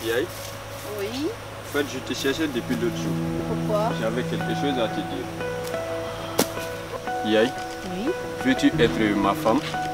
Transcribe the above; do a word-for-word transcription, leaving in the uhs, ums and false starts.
Yaï? Oui. En fait, je te cherchais depuis l'autre jour. Pourquoi? J'avais quelque chose à te dire. Yaï? Oui. Veux-tu être ma femme?